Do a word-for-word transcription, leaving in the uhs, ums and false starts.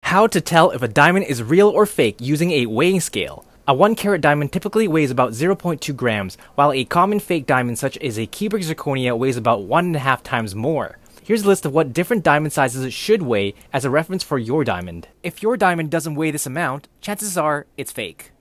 How to tell if a diamond is real or fake using a weighing scale. A one carat diamond typically weighs about zero point two grams, while a common fake diamond such as a cubic zirconia weighs about one and a half times more. Here's a list of what different diamond sizes should weigh as a reference for your diamond. If your diamond doesn't weigh this amount, chances are it's fake.